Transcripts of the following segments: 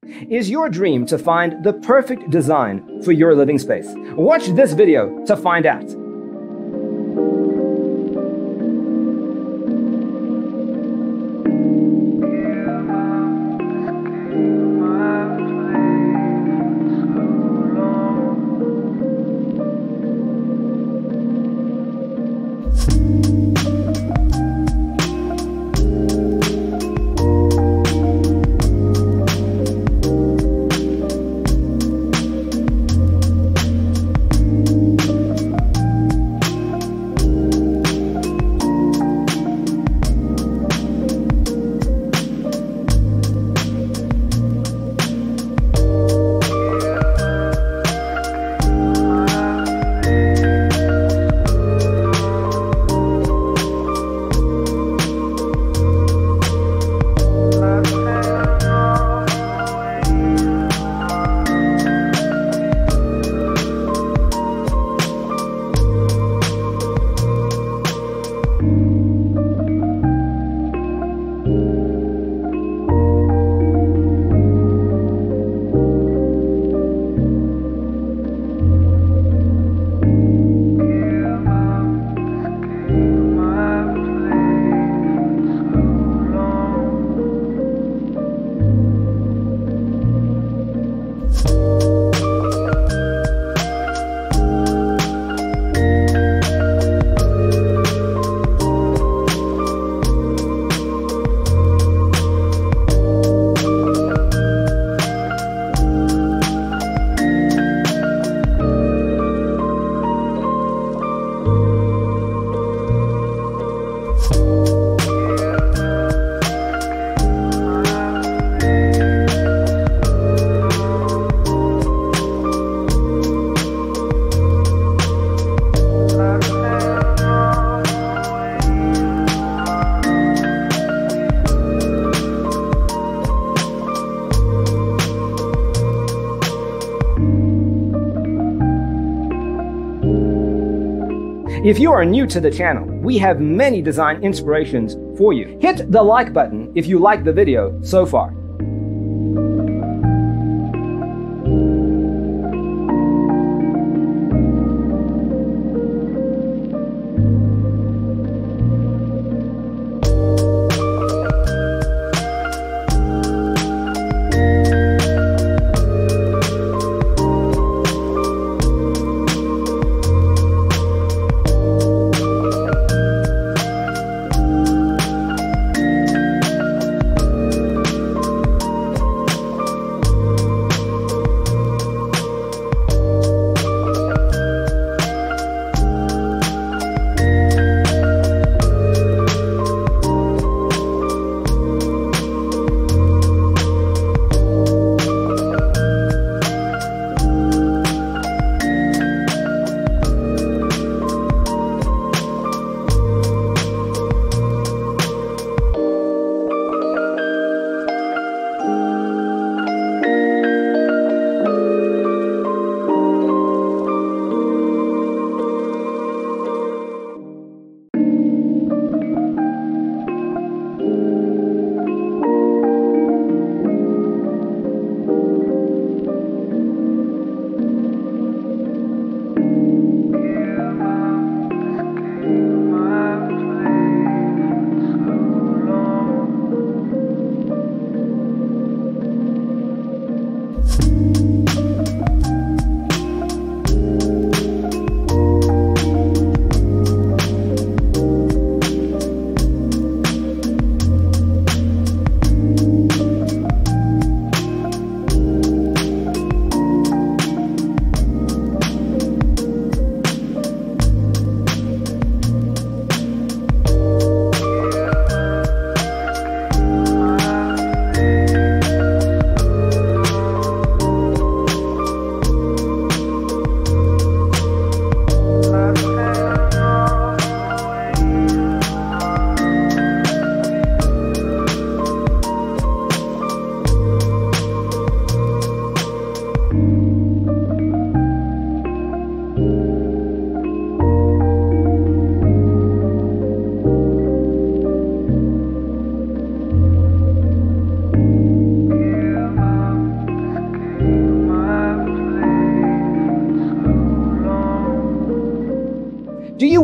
Is your dream to find the perfect design for your living space? Watch this video to find out. If you are new to the channel, we have many design inspirations for you. Hit the like button if you like the video so far.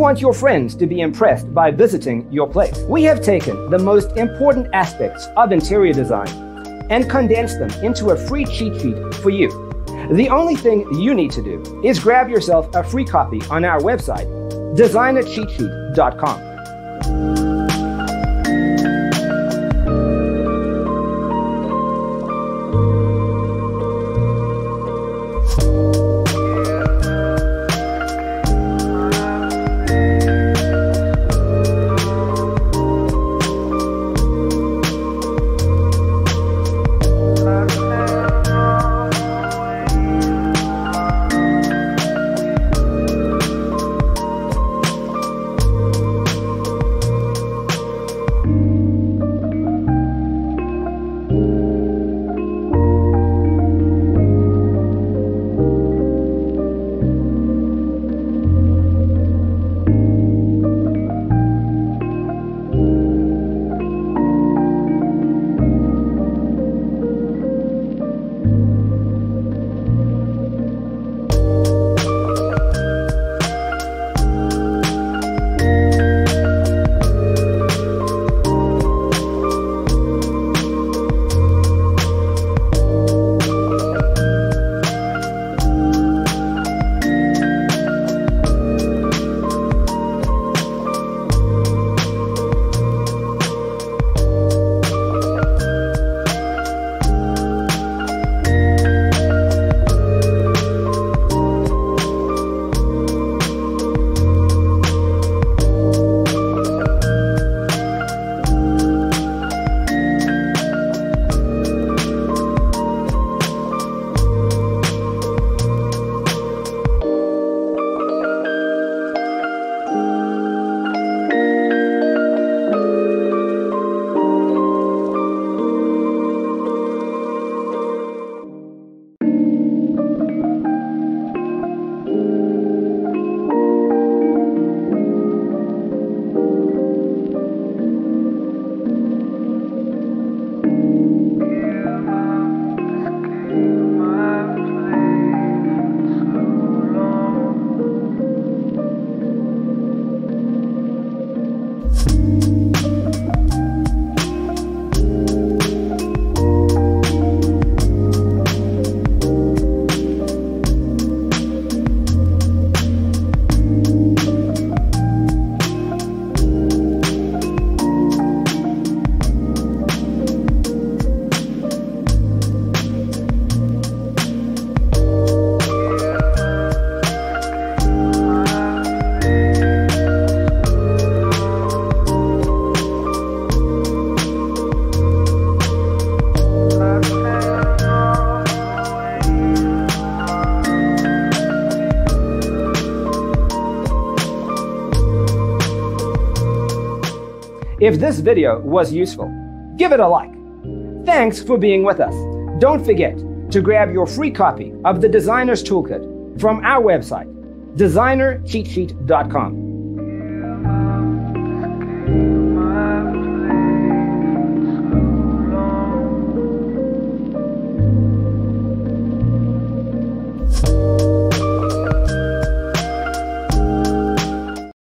want your friends to be impressed by visiting your place. We have taken the most important aspects of interior design and condensed them into a free cheat sheet for you. The only thing you need to do is grab yourself a free copy on our website, designercheatsheet.com. If this video was useful, give it a like. Thanks for being with us. Don't forget to grab your free copy of the Designer's Toolkit from our website, designercheatsheet.com.